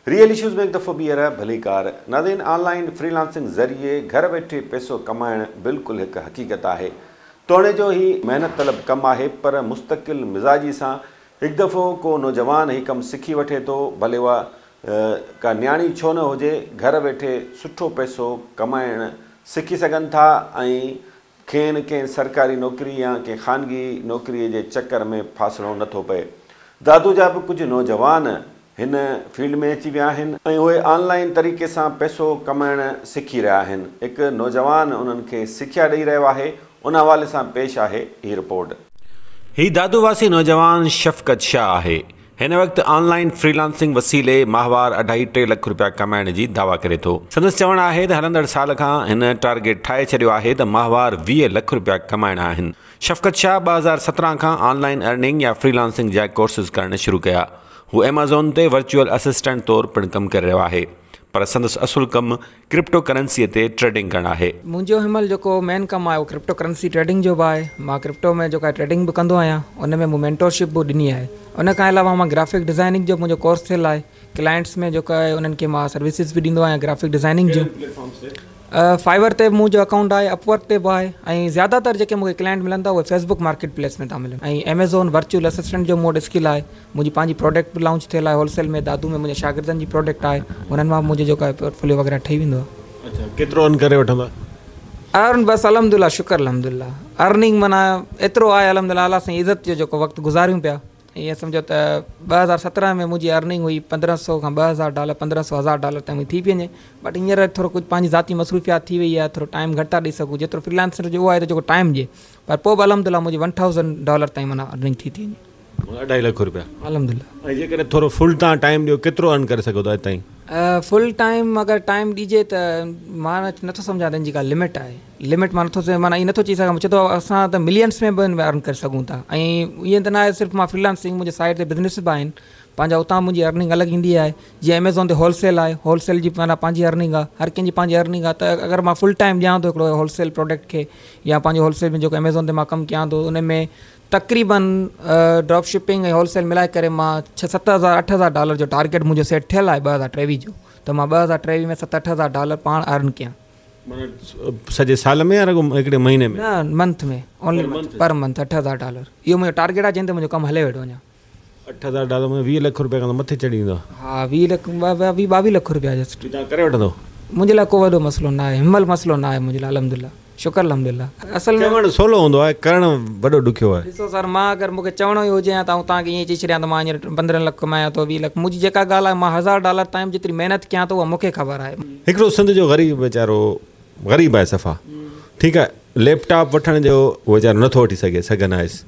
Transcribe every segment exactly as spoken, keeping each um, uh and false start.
Real issues में एक दफ़ो ॿीहर भली कार। नाज़रीन, ऑनलाइन फ्रीलांसिंग ज़रिए घर वेठे पैसो कमाइण बिल्कुलु हिकु हक़ीक़त आहे। तोड़े जो ही मेहनत तलब कमु आहे, पर मुस्तक़िल मिज़ाजी सां हिकु दफ़ो को नौजवान ही कमु सिखी वठे थो, भले उहा का न्याणी छो न हुजे, घर वेठे सुठो पैसो कमाइण सिखी सघनि था ऐं खेनि कंहिं सरकारी नौकिरी या कंहिं ख़ानगी नौकिरीअ जे चकर में फासणो नथो पए। दादू जा बि कुझु नौजवान हिन फील्ड में अची विया आहिनि ऐं उहे ऑनलाइन तरीक़े सां पैसो कमाइण सिखी रहिया आहिनि। हिकु नौजवान उन्हनि खे सिखिया ॾेई रहियो आहे, उन हवाले सां पेश आहे हीअ रिपोर्ट। ही दादूवासी नौजवान शफ़क़त शाह आहे। हिन वक़्तु ऑनलाइन फ्रीलांसिंग वसीले माहवार अढाई टे लख रुपया कमाइण जी दावा करे थो। संदसि चवणु आहे त हलंदड़ साल खां हिन टारगेट ठाहे छॾियो आहे त माहवार वीह लख रुपया कमाइणा आहिनि। शफ़क़त शाह ॿ हज़ार सत्रहं खां ऑनलाइन अर्निंग या फ्रीलांसिंग जा कोर्सिस करणु शुरू कया। हू एमेज़ॉन ते वर्चुअल असिस्टेंट तौरु पिणु कमु करे रहियो आहे, पर संदसि असुलु कमु क्रिप्टो करेंसीअ ते ट्रेडिंग करणु आहे। मुंहिंजो हिनमहिल जेको मेन कमु आहे उहो क्रिप्टो करेंसी ट्रेडिंग जो बि आहे। मां क्रिप्टो में जेका ट्रेडिंग बि कंदो आहियां, उन में मूं मेंटोरशिप बि ॾिनी आहे। उन खां अलावा मां ग्राफिक डिज़ाइनिंग जो मुंहिंजो कोर्स थियल आहे। क्लाइंट्स में जेका आहे उन्हनि खे मां सर्विसिस बि ॾींदो आहियां ग्राफिक डिज़ाइनिंग जो। फाइवर ते मुंहिंजो अकाउंट आहे, अपवर्क ते बि आहे, ऐं ज़्यादातर जेके मूंखे क्लाइंट मिलनि था उहे फेसबुक मार्केट प्लेस में था मिलनि। ऐं एमेज़ॉन वर्चुअल असिस्टेंट जो मूं वटि स्किल आहे। मुंहिंजी पंहिंजी प्रोडक्ट बि लॉन्च थियल आहे होलसेल में। दादू में मुंहिंजे शागिर्दनि जी प्रोडक्ट आहे, उन्हनि मां मुंहिंजो जेको आहे पोर्टफोलियो वग़ैरह ठही वेंदो आहे। अच्छा, केतिरो अर्न करे वठंदा? अर्न बसि अलहमदुलिल्लाह, शुक्र अलहमदुलिल्लाह। अर्निंग माना एतिरो आहे अलहमदुलिल्लाह, अलाह सां इज़त जो जेको वक़्तु गुज़ारियूं पिया। ईअं सम्झो त ॿ हज़ार सत्रहं में मुंहिंजी अर्निंग हुई पंद्रहं सौ खां ॿ हज़ार डॉलर पंद्रहं सौ हज़ार डॉलर ताईं थी वञे। बट हींअर थोरो कुझु पंहिंजी ज़ाती मसरूफ़ियात थी वई आहे, थोरो टाइम घटि था ॾेई सघूं। जेतिरो फ्रीलांसर जो उहो आहे त जेको टाइम ॾिए, पर पोइ बि अलहमदुलिल्लाह मुंहिंजी वन थाउज़ेंड डॉलर ताईं माना अर्निंग थी थी वञे। अढाई लख रुपया अलहमदुलिल्लाह। ऐं जेकॾहिं थोरो फुल तव्हां टाइम ॾियो, केतिरो अर्न करे सघो था हितां ई? फुल टाइम अगरि टाइम ॾिजे त मां नथो सम्झां त हिन जी का लिमिट आहे। लिमिट मां नथो माना ईअं नथो चई सघां। चए थो असां त मिलियंस में बि अर्न करे सघूं था। ऐं ईअं त न आहे सिर्फ़ु मां फ्रीलांसिंग, मुंहिंजे साइड ते बिज़नेस बि आहिनि पंहिंजा, उतां मुंहिंजी अर्निंग अलॻि ईंदी आहे। जीअं एमेज़ॉन ते होलसेल आहे, होलसेल जी माना पंहिंजी अर्निंग आहे, हर कंहिंजी पंहिंजी अर्निंग आहे। त अगरि मां फुल टाइम ॾियां थो हिकिड़ो होलसेल प्रोडक्ट खे, या पंहिंजे होलसेल में जेको एमेज़ॉन ते मां कमु कयां थो, उन में तक़रीबन ड्रॉप शिपिंग ऐं होलसेल मिलाए करे मां छह सत हज़ार अठ हज़ार डॉलर जो टारगेट मुंहिंजो सेट थियल आहे ॿ हज़ार टेवीह जो। त मां ॿ हज़ार टेवीह में सत अठ हज़ार डॉलर पाण अर्न कयां। सॼे साल में या रुॻो हिकिड़े महीने में? न, मंथ में, ओनली पर मंथ अठ हज़ार डॉलर। इहो मुंहिंजो टारगेट आहे, जंहिं ते मुंहिंजो कमु हले वेठो अञा। अठ हज़ार डॉलर में वीह लख रुपया खां मथे चढ़ी ईंदो? हा, वीह लख वीह ॿावीह लख रुपया जस्ट। तव्हां करे वठंदो? मुंहिंजे लाइ को वॾो मसइलो न आहे, हिनमहिल मसइलो न आहे मुंहिंजे लाइ, अलहमदुलिल्लाह, शुक्र अलहमदुलिल्लाह। असल में चवणु सवलो हूंदो आहे, करणु वॾो ॾुखियो आहे। ॾिसो सर, मां अगरि मूंखे चवणो ई हुजे या त आउं तव्हांखे ईअं चई छॾियां त मां हींअर पंद्रहं लख कमायां थो, वीह लख, मुंहिंजी जेका ॻाल्हि आहे, मां हज़ार डॉलर ताईं जेतिरी महिनत कयां थो उहा मूंखे ख़बर आहे। हिकिड़ो सिंध जो ग़रीब वीचारो ग़रीब आहे सफ़ा, ठीकु आहे, लैपटॉप वठण जो उहो वीचारो नथो वठी सघे सघनि आयसि,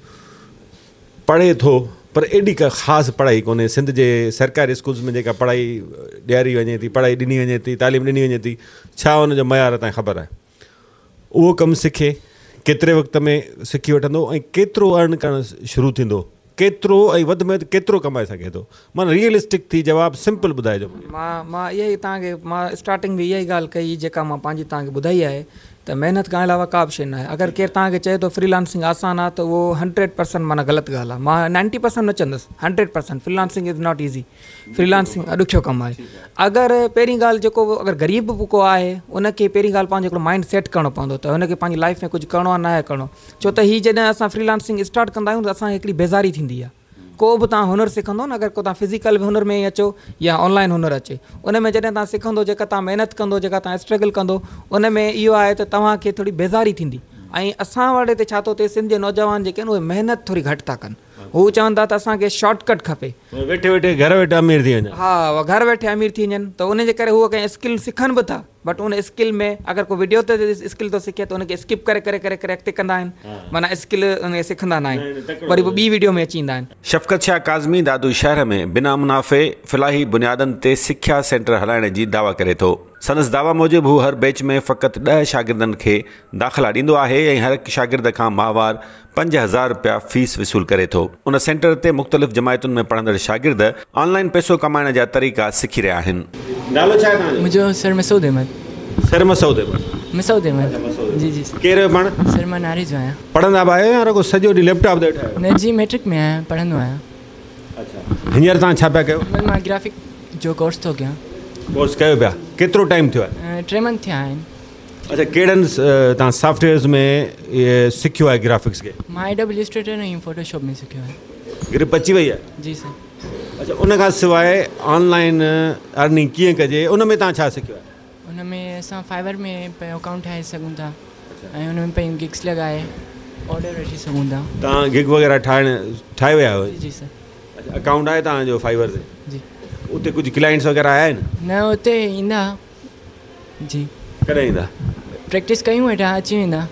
पढ़े थो पर एॾी का ख़ासि पढ़ाई कोन्हे। सिंध जे सरकारी स्कूल्स में जेका पढ़ाई ॾियारी वञे थी, पढ़ाई ॾिनी वञे थी, तालीम ॾिनी वञे थी, छा हुनजो मयार तव्हांखे ख़बर आहे? उहो कमु सिखे, केतिरे वक़्त में सिखी वठंदो ऐं केतिरो अर्न करणु शुरू थींदो, केतिरो ऐं वधि में वधि केतिरो कमाए सघे थो? माना रियलिस्टिक थी जवाबु सिंपल ॿुधाइजो। मां मां इहा ई तव्हांखे मां स्टार्टिंग में इहा ई ॻाल्हि कई जेका मां पंहिंजी तव्हांखे ॿुधाई आहे त महिनत खां अलावा का बि शइ न आहे। अगरि केरु तव्हांखे चए थो फ्रीलांसिंग आसान आहे त उहो हंड्रेड परसेंट माना ग़लति ॻाल्हि आहे। मां नाइंटी परसेंट न चवंदुसि, hundred percent freelancing is not easy. Freelancing ॾुखियो कमु आहे। अगरि पहिरीं ॻाल्हि जेको अगरि ग़रीब बि को आहे, उनखे पहिरीं ॻाल्हि पंहिंजो हिकिड़ो माइंड सेट करिणो पवंदो त हुनखे पंहिंजी लाइफ में कुझु करिणो आहे न आहे करिणो। छो त हीअ जॾहिं असां फ्रीलांसिंग स्टार्ट कंदा आहियूं त असांखे हिकिड़ी बेज़ारी थींदी आहे। को बि तव्हां हुनर सिखंदो न, अगरि को तव्हां फिज़िकल हुनर में ई अचो या ऑनलाइन हुनर अचे, उन में जॾहिं तव्हां सिखंदो, जेका तव्हां महिनत कंदो, जेका तव्हां स्ट्रगल कंदो, उन में इहो आहे त तव्हांखे थोरी बेज़ारी थींदी। ऐं असां वटि हिते छा थो थिए, सिंध जे नौजवान जेके आहिनि उहे महिनत थोरी घटि था कनि। हू चवनि था त असांखे शॉर्टकट खपे, वेठे वेठे घर वेठे अमीर थी वञनि। हा, घर वेठे अमीर थी वञनि, त उनजे करे हूअ कंहिं स्किल सिखनि बि था, बट उन स्किल में अगरि को वीडियो ते स्किल थो सिखे त उनखे स्किप करे करे करे करे अॻिते कंदा आहिनि, माना स्किल उन सिखंदा न आहिनि, वरी पोइ ॿी वीडियो में अची ईंदा आहिनि। शफ़क़त शाह काज़मी दादू शहर में बिना मुनाफ़े फ़िलाही बुनियादनि ते सिख्या सेंटर हलाइण जी दावा करे थो। संदसि दावा मूजिबि हू हर बैच में फ़क़ति ॾह शागिर्दनि खे दाख़िला ॾींदो आहे ऐं हर हिकु शागिर्द खां माहवार पंज हज़ार रुपया फीस वसूल करे थो। उन सेंटर ते मुख़्तलिफ़ जमायतुनि में पढ़ंदड़ शागिर्द ऑनलाइन पैसो कमाइण जा तरीक़ा सिखी रहिया आहिनि। नालो छा आहे तव्हांजो? मुंहिंजो सर मसूद अहमद। सर मसूद अहमद। मसूद अहमद जी जी। केरु पाण? सर मां नारी जो आहियां। पढ़ंदा बि आहियो या रुॻो सॼो ॾींहुं लैपटॉप ते वेठा आहियो? न जी, मैट्रिक में आहियां, पढ़ंदो आहियां। अच्छा, हींअर तव्हां छा पिया कयो? मां ग्राफिक जो कोर्स तो क्या कोर्स कयो पिया केतिरो टाइम थियो आहे टे मंथ थिया आहिनि अच्छा कहिड़नि तव्हां सॉफ्टवेयर्स में इहे सिखियो आहे ग्राफिक्स खे मां एडोब इलस्ट्रेटर ऐं फोटोशॉप में सिखियो आहे ग्रिप अची वई आहे जी सर अच्छा उन खां सवाइ ऑनलाइन अर्निंग कीअं कजे उन में तव्हां छा सिखियो आहे उन में असां फाइवर में पंहिंजो अकाउंट ठाहे सघूं था ऐं उन में पंहिंजी गिग्स लॻाए ऑर्डर वठी सघूं था तव्हां गिग वग़ैरह ठाहिण ठाहे विया आहियो जी सर अच्छा अकाउंट आहे तव्हांजो फाइवर ते जी उते कुझु क्लाइंट्स वग़ैरह आया आहिनि न उते ईंदा जी कॾहिं ईंदा प्रैक्टिस कयूं वेठा अची वेंदा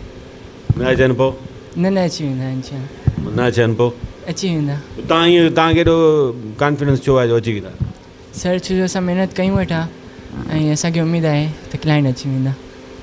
न अचनि पोइ न न अची वेंदा आहिनि न अचनि पोइ अची वेंदा तव्हां ईअं तव्हांखे एॾो कॉन्फिडेंस छो आहे जो अची वेंदा सर छो जो असां महिनत कयूं वेठा ऐं असांखे उमेदु आहे त क्लाइंट अची वेंदा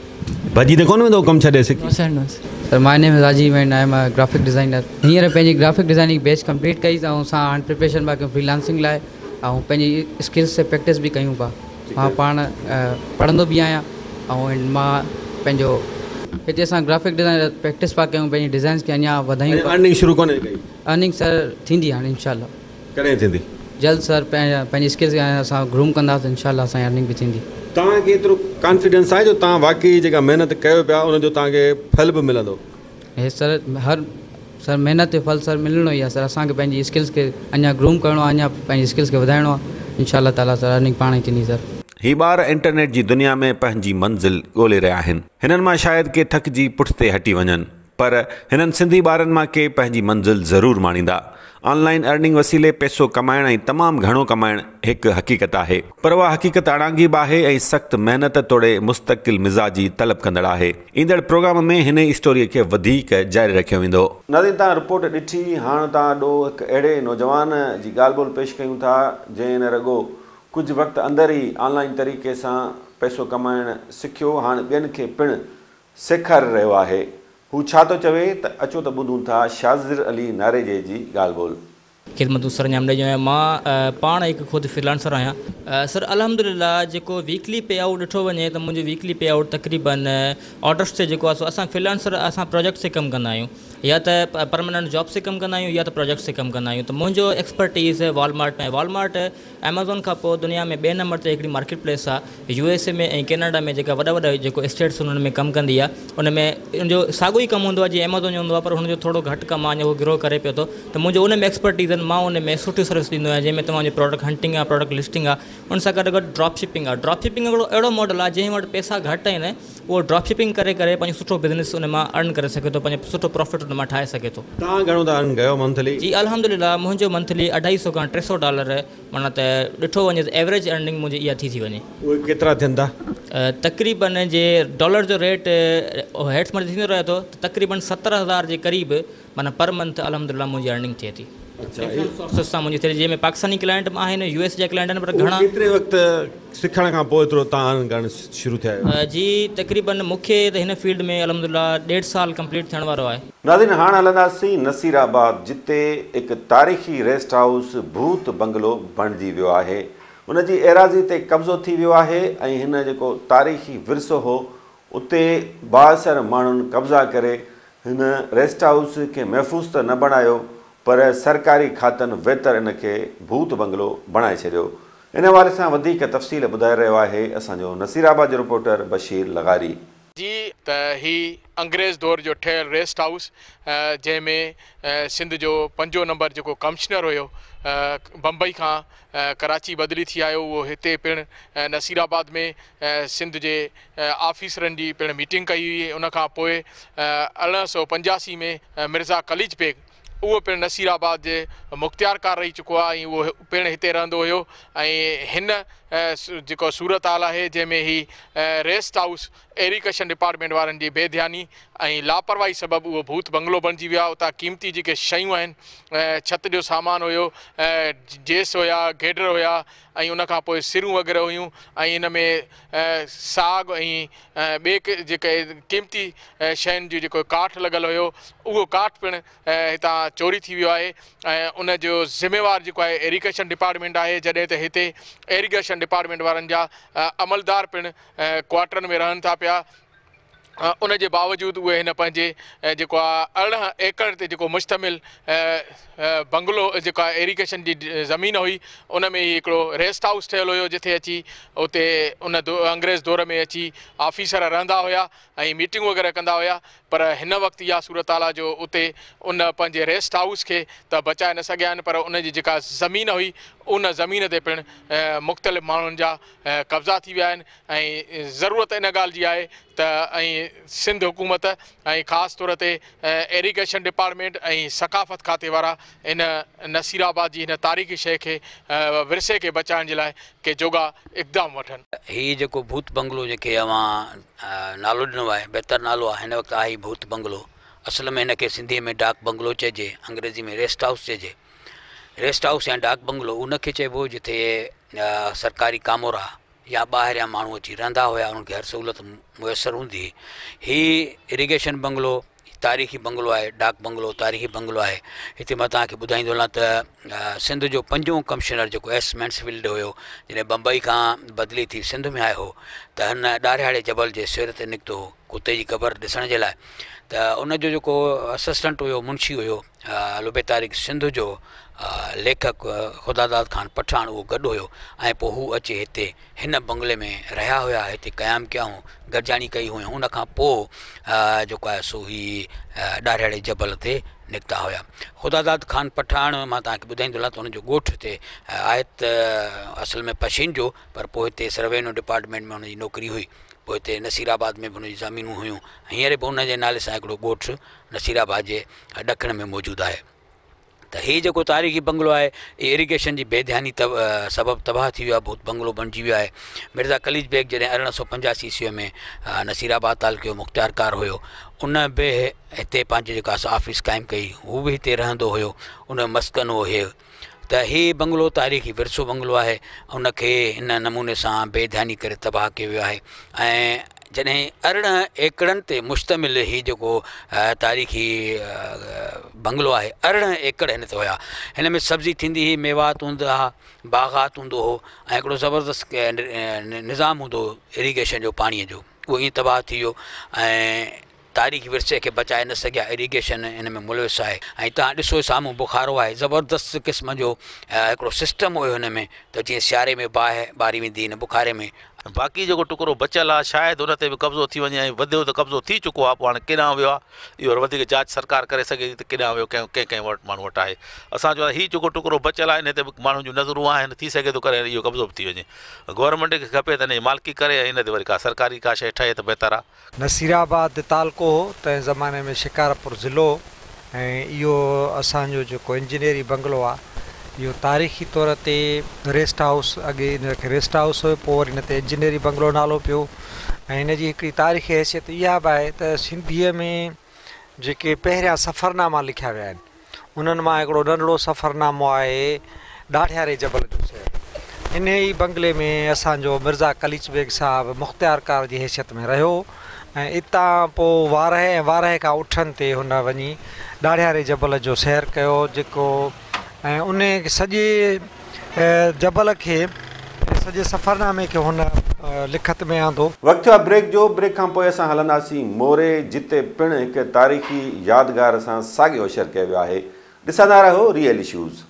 भॼी त कोन वेंदो कमु छॾे सिखी no sir no sir sir my name is Rajiv and I am a graphic designer हींअर पंहिंजी ग्राफिक डिज़ाइनिंग बैच कंप्लीट कई त ऐं असां हाणे प्रिपरेशन पिया कयूं फ्रीलांसिंग लाइ ऐं पंहिंजी स्किल्स ते प्रैक्टिस बि कयूं पिया मां पाण पढ़ंदो बि आहियां ऐं मां पंहिंजो हिते असां ग्राफिक डिज़ाइनर प्रैक्टिस पिया कयूं पंहिंजी डिज़ाइन्स खे अञा वधायूं अर्निंग शुरू कोन्हे कई अर्निंग सर थींदी हाणे इनशाला कॾहिं थींदी जल्द सर पंहिंजा पंहिंजी स्किल्स खे असां ग्रूम कंदासीं इनशाला असांजी अर्निंग बि थींदी तव्हांखे एतिरो कॉन्फिडेंस आहे जो तव्हां वाक़ई जेका महिनत कयो पिया उनजो तव्हांखे फल बि मिलंदो हे सर हर सर महिनत जो फल सर मिलणो ई आहे सर असांखे पंहिंजी स्किल्स खे अञा ग्रूम करिणो आहे अञा पंहिंजी स्किल्स खे वधाइणो आहे इनशाला ताला सर अर्निंग पाण ई थींदी सर ही ॿार इंटरनेट जी दुनिया में पंहिंजी मंज़िल ॻोल्हे रहिया आहिनि हिननि मां शायदि के थकिजी पुठिते हटी वञनि पर हिननि सिंधी ॿारनि मां के पंहिंजी मंज़िल ज़रूरु माणींदा ऑनलाइन अर्निंग वसीले पैसो कमाइण ऐं तमामु घणो कमाइण हिकु हक़ीक़त आहे पर उहा हक़ीक़त अणांगी बि आहे ऐं सख़्तु महिनत तोड़े मुस्तक़िल मिज़ाजी तलब कंदड़ आहे ईंदड़ प्रोग्राम में हिन स्टोरीअ खे वधीक जारी रखियो वेंदो नाज़रीन तव्हां रिपोर्ट ॾिठी हाणे तव्हां ॾोह हिकु अहिड़े नौजवान जी ॻाल्हि ॿोल पेश कयूं था जंहिं न रुॻो कुझु वक़्तु अंदरि ई ऑनलाइन तरीक़े सां पैसो कमाइण सिखियो हाणे ॿियनि खे पिणु सेखारे रहियो आहे हू छा थो चवे त अचो त ॿुधूं था शाज़िर अली नारेजे जी ॻाल्हि ॿोल ख़िदमतूं सरंजाम ॾेई आहियां मां पाण हिकु ख़ुदि फ्रीलांसर आहियां सर अल्हम्दुलिल्लाह जेको वीकली पे आउट ॾिठो वञे त मुंहिंजो वीकली पे आउट तक़रीबन ऑर्डर्स ते जेको आहे सो असां फ्रीलांसर असां प्रोजेक्ट ते कमु कंदा आहियूं या त परमानेंट जॉब से कमु कंदा आहियूं या त प्रोजेक्ट से कमु कंदा आहियूं त मुंहिंजो एक्सपर्टीज़ वॉलमार्ट में वॉलमार्ट अमेज़ॉन खां पोइ दुनिया में ॿिए नंबर ते हिकिड़ी मार्केट प्लेस आहे यू एस ए में ऐं कैनेडा में जेका वॾा वॾा जेको स्टेट्स उन्हनि में कमु कंदी आहे उन में उनजो साॻियो ई कमु हूंदो आहे जीअं अमेज़ॉन जो हूंदो आहे पर हुनजो थोरो घटि कमु आहे उहो ग्रो करे पियो थो त मुंहिंजो उन में एक्सपर्टीज़ आहिनि मां उन में सुठी सर्विस ॾींदो आहियां जंहिंमें तव्हांजो प्रोडक्ट हंटिंग आहे प्रोडक्ट लिस्टिंग आहे उन सां गॾु गॾु ड्रॉप शिपिंग आहे ड्रॉप शिपिंग हिकिड़ो अहिड़ो मॉडल आहे जंहिं वटि पैसा घटि आहिनि उहो ड्रॉप शिपिंग करे करे पंहिंजो सुठो बिज़नेस उन मां अर्न करे सघे थो पंहिंजो सुठो प्रॉफिट उन मां ठाहे सघे थो तव्हां घणो था अर्न कयो मंथली जी अल्हम्दुलिल्लाह मुंहिंजो मंथली अढाई सौ खां टे सौ डॉलर माना त ॾिठो वञे त एवरेज अर्निंग मुंहिंजी इहा थी थी वञे उहे केतिरा थियनि था तक़रीबन जे डॉलर जो रेट हेठि मथे थींदो रहे थो त तक़रीबन सतरि हज़ार जे क़रीब माना पर मंथ अल्हम्दुलिल्लाह मुंहिंजी अर्निंग थिए थी अच्छा सां मुंहिंजी थिए जंहिंमें पाकिस्तानी क्लाइंट आहिनि यू एस जा क्लाइंट आहिनि पर घणा केतिरे वक़्तु सिखण खां पोइ एतिरो तव्हां अर्न करणु शुरू थिया आहियो जी तक़रीबन मूंखे त हिन फील्ड में अल्हम्दुलिल्लाह ॾेढ साल कंप्लीट थियण वारो आहे नाज़रीन हाणे हलंदासीं नसीराबाद जिते हिकु तारीख़ी रेस्ट हाउस भूत बंगलो बणिजी वियो आहे उनजी एराज़ी ते कब्ज़ो थी वियो आहे ऐं हिन जेको तारीख़ी विरसो हो उते बाअसर माण्हुनि कब्ज़ा करे हिन रेस्ट हाउस खे महफ़ूज़ त न बणायो पर सरकारी खातनि वेतर इन खे भूत बंगलो बणाए छॾियो इन हवाले सां वधीक तफ़सील ॿुधाए रहियो आहे असांजो नसीराबाद जो रिपोर्टर बशीर लगारी जी त ही अंग्रेज़ दौर जो ठहियल रेस्ट हाउस जंहिंमें सिंध जो पंजो नंबर जेको कमिश्नर हुयो बम्बई खां कराची बदिली थी आयो उहो हिते पिणु नसीराबाद में सिंध जे ऑफिसरनि जी पिणु मीटिंग कई हुई उन खां पोइ अरिड़हं सौ पंजासी में मिर्ज़ा कलीज बेग उहो पिणु नसीराबाद जे मुख़्तियारकार रही चुको आहे ऐं उहो पिणु हिते रहंदो हुयो ऐं हिन जेको सूरत हाल आहे जंहिंमें ही रेस्ट हाउस एरिगेशन डिपार्टमेंट वारनि जी बेध्यानी ऐं लापरवाही सबबु उहो भूत बंगलो बणिजी वियो आहे उतां क़ीमती जेके शयूं आहिनि छित जो सामान हुयो जेस हुया गेडर हुया ऐं उन खां पोइ सिरूं वग़ैरह हुयूं ऐं इन में साग ऐं ॿिए जेके क़ीमती शयुनि जो जेको काठ लॻल हुयो उहो काठ पिणु हितां चोरी थी वियो आहे ऐं उन जो ज़िम्मेवार जेको आहे एरिगेशन डिपार्टमेंट आहे जॾहिं त हिते एरिगेशन डिपार्टमेंट वारनि जा अमलदार पिणु क्वार्टरनि में रहनि था पिया उन जे बावजूदि उहे हिन पंहिंजे जेको आहे अरिड़हं एकड़ ते जेको मुश्तमिल बंगलो जेका एरीगेशन जी ज़मीन हुई उन में ई हिकिड़ो रेस्ट हाउस ठहियलु हुयो, जिथे अची उते उन दो अंग्रेज़ दौर में अची ऑफिसर रहंदा हुया ऐं मीटिंग वग़ैरह कंदा हुया। पर हिन वक़्तु इहा सूरत हाल आहे जो उते उन पंहिंजे रेस्ट हाउस खे त बचाए न सघिया आहिनि, पर उन जी जेका ज़मीन हुई उन ज़मीन ते पिणु मुख़्तलिफ़ माण्हुनि जा कब्ज़ा थी विया आहिनि। ऐं ज़रूरत इन ॻाल्हि जी आहे त ऐं सिंध हुकूमत ऐं ख़ासि तौर ते एरीगेशन डिपार्टमेंट ऐं सकाफ़त खाते वारा इन नसीराबाद जी हिन तारीख़ी शइ खे विरसे खे बचाइण जे लाइ के जोगा इक़दाम वठनि। हीउ जेको भूत बंगलो जेके अवां नालो ॾिनो आहे, बहितर नालो आहे, हिन वक़्तु आहे भूत बंगलो। असल में हिनखे सिंधीअ में डाक बंगलो चइजे, अंग्रेज़ी में रेस्ट हाउस चइजे। रेस्ट हाउस या डाक बंगलो उनखे चइबो जिथे सरकारी कामोरा या ॿाहिरियां माण्हू अची रहंदा हुया, उन्हनि खे हर सहूलियत मुयसरु हूंदी। हीउ इरीगेशन बंगलो तारीख़ी बंगलो आहे, डाक बंगलो तारीख़ी बंगलो आहे। हिते मां तव्हांखे ॿुधाईंदो हलां त सिंध जो पंजो कमिश्नर जेको एस मैंसफील्ड हुयो, जॾहिं बम्बई खां बदिली थी सिंध में आयो हो, त हिन ॾारिहाड़े जबल जे सिर ते निकितो हो कुते जी क़बर ॾिसण जे लाइ। त उनजो जेको असिस्टेंट हुयो, मुंशी हुयो, लुबे तारीख़ सिंध जो लेखक ख़ुदादाद ख़ान पठान, उहो गॾु हुयो। ऐं पोइ हू अचे हिते हिन बंगले में रहिया हुया, हिते क़याम कयाऊं, गॾिजाणी कई हुयूं। उनखां पोइ जेको आहे सो ही ॾारिहाड़े जबल ते निकिता हुया। ख़ुदादाद ख़ान पठान मां तव्हांखे ॿुधाईंदो हलां त हुनजो ॻोठु हिते आहे त असल में पशीन जो, पर पोइ हिते सर्वेन्यू डिपार्टमेंट में हुनजी नौकिरी हुई। पोइ हिते नसीराबाद में बि हुनजी ज़मीनूं हुयूं। हींअर बि हुनजे नाले सां हिकिड़ो ॻोठु नसीराबाद जे ॾखिण में मौजूदु आहे। त हीउ जेको तारीख़ी बंगलो आहे, इरीगेशन जी बेध्यानी तब सबबु तबाह थी वियो आहे, भूत बंगलो बणिजी वियो आहे। मिर्ज़ा कलीज बेग जॾहिं अरिड़हं सौ पंजासी ईस्वीअ में नसीराबाद तालुके जो मुख़्तियारकार हुयो, उन बि हिते पंहिंजी जेका ऑफिस क़ाइमु कई, हू बि हिते रहंदो हुयो, उन जो मस्कन हो हे। त हीउ बंगलो तारीख़ी विरसो बंगलो आहे, हुनखे हिन नमूने सां बेध्यानी करे तबाह कयो वियो आहे। ऐं जॾहिं अरिड़हं एकड़नि ते मुश्तमिल हीउ जेको तारीख़ी बंगलो आहे, अरिड़हं एकड़ हिन ते हुया। हिन में सब्ज़ी थींदी हुई, मेवात हूंदा हुआ, बाग़ात हूंदो हो, ऐं हिकिड़ो ज़बरदस्त निज़ाम हूंदो हो इरीगेशन जो, पाणीअ जो, उहो ईअं तबाह थी वियो। ऐं तारीख़ी विरसे खे बचाए न सघिया, इरीगेशन हिन में मुलविस आहे। ऐं तव्हां ॾिसो साम्हूं बुखारो आहे, ज़बरदस्त क़िस्म जो हिकिड़ो सिस्टम हुयो हिन में, त जीअं सियारे में बाहि बारी वेंदी, हिन बुखारे में। बाक़ी जेको टुकड़ो बचियलु आहे शायदि उन ते बि कब्ज़ो थी वञे, ऐं वधियो त कब्ज़ो थी चुको आहे। पोइ हाणे केॾांहुं वियो आहे इहो वधीक जांच सरकार करे सघे थी त केॾांहुं वियो, कंहिं कंहिं कंहिं वटि माण्हू वटि आहे। असां चयो हीउ जेको टुकड़ो बचियलु आहे, हिन ते माण्हुनि जूं नज़रूं आहिनि, थी सघे थो करे इहो कब्ज़ो बि थी वञे। गवर्नमेंट खे खपे त हिन जी मालिकी करे, ऐं हिन ते वरी का सरकारी का शइ ठहे त बहितर आहे। नसीराबाद तालुको हो तंहिं ज़माने में, शिकारपुर ज़िलो, ऐं इहो असांजो जेको इंजीनियरी बंगलो आहे, इहो तारीख़ी तौर ते रेस्ट हाउस, अॻे हिनखे रेस्ट हाउस हुयो, पोइ वरी हिन ते इंजीनियरी बंगलो नालो पियो। ऐं हिन जी हिकिड़ी तारीख़ी हैसियत इहा बि आहे त सिंधीअ में जेके पहिरियां सफ़रनामा लिखिया विया आहिनि, उन्हनि मां हिकिड़ो नंढिड़ो सफ़रनामो आहे ॾाढियारे जबल जो शहर। इन ई बंगले में असांजो मिर्ज़ा कलीच बेग साहिबु मुख़्तियारकार जी हैसियत में रहियो। ऐं इतां पोइ वारह ऐं वारह खां उठनि ते हुन वञी ॾाढियारे जबल जो सैर कयो, जेको ऐं उन सॼे जबल खे, सॼे सफ़रनामे खे हुन लिखत में आंदो। वक़्तु आहे ब्रेक जो। ब्रेक खां पोइ असां हलंदासीं मोरे, जिते पिणु हिकु तारीख़ी यादगार सां साॻियो अशर कयो वियो आहे। ॾिसंदा रहो रियल इशूज़।